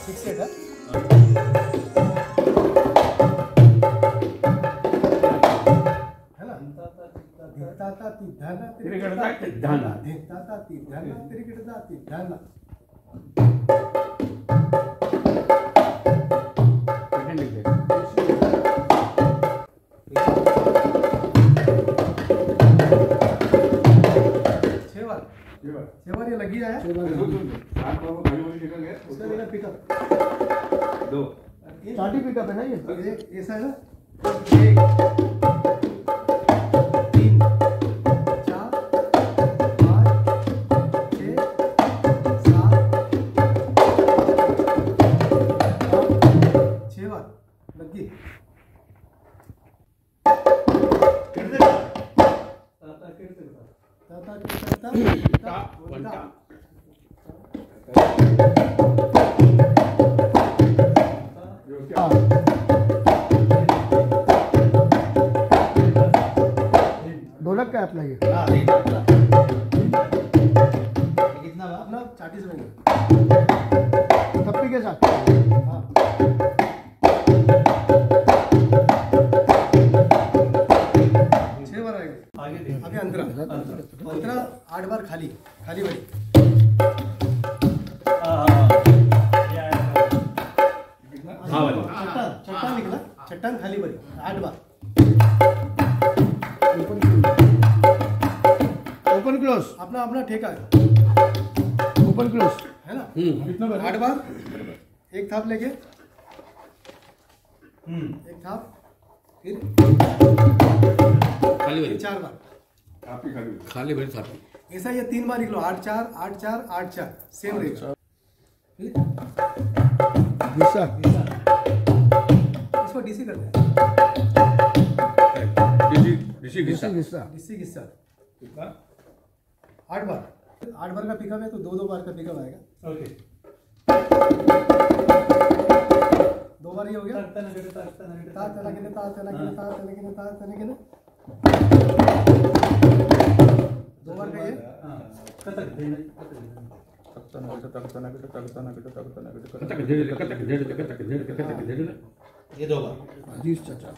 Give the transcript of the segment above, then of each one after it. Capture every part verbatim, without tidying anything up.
Fix है का धिकता ती धना तिरकिड़ता ती धना धिकता ती धना तिरकिड़ता ती धना छह बार छह बार ये लगी है उसका बिना पिकअप दो स्टार्टिंग पिकअप है ना ये ऐसा है ना ढोलक का अप्लाई है कितना अपना चालीस में थप्पी के साथ हाँ छह बार आएंगे आगे आगे अंतरा अंतरा आठ बार खाली खाली बड़ी चट्टान चट्टान निकला चट्टान खाली बड़ी आठ बार ओपन क्लोज अपना अपना ठेका है ओपन क्लोज है ना कितना बार आठ बार एक थाप लेके एक थाप फिर खाली बड़ी चार बार खाली खाली बड़ी थाप ऐसा ये तीन बार निकलो आठ चार आठ चार आठ चार सेम रहेगा फिर घिसा इसको डीसी करते हैं डीसी डीसी घिसा डीसी घिसा आठ बार आठ बार का पिकअप है तो दो दो बार का पिकअप आएगा ओके दो बार ये हो गया ता चला के ता चला के ता चला के ता चला के दो बार का ये कतक ये दो बार जी चाचा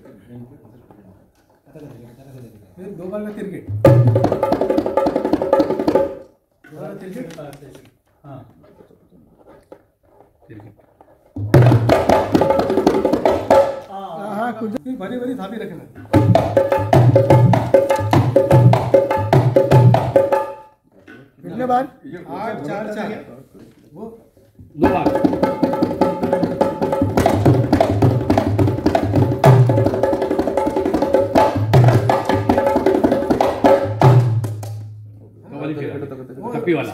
फिर दो बार का क्रिकेट दो बार क्रिकेट हाँ हाँ कुछ बड़ी बड़ी थापी रखना कितने बार आठ चार चार वो दो बार थप्पी वाला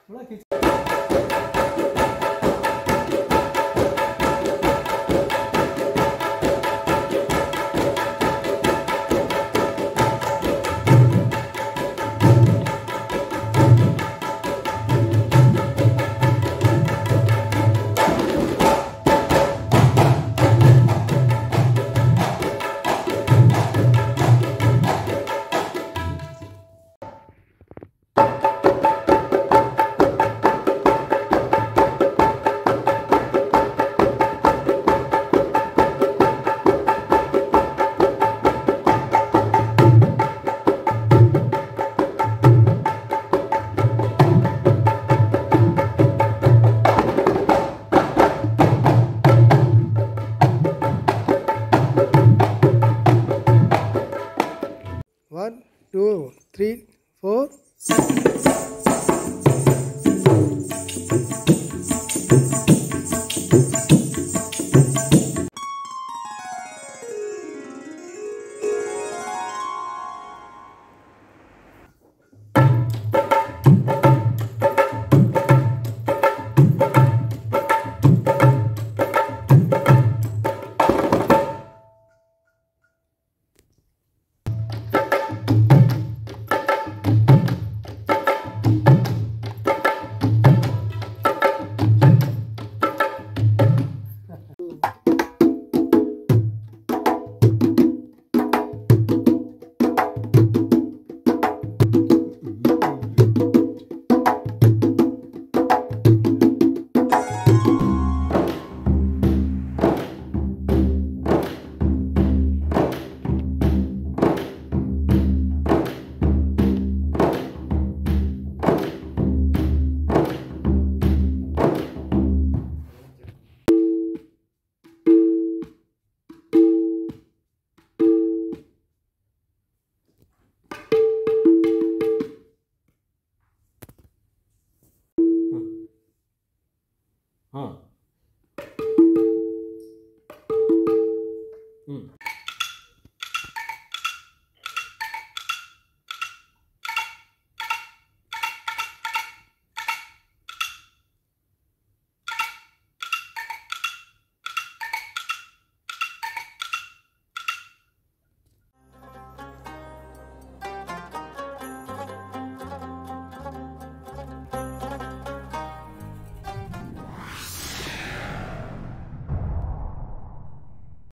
थोड़ा खींच। One, two, three, four. हाँ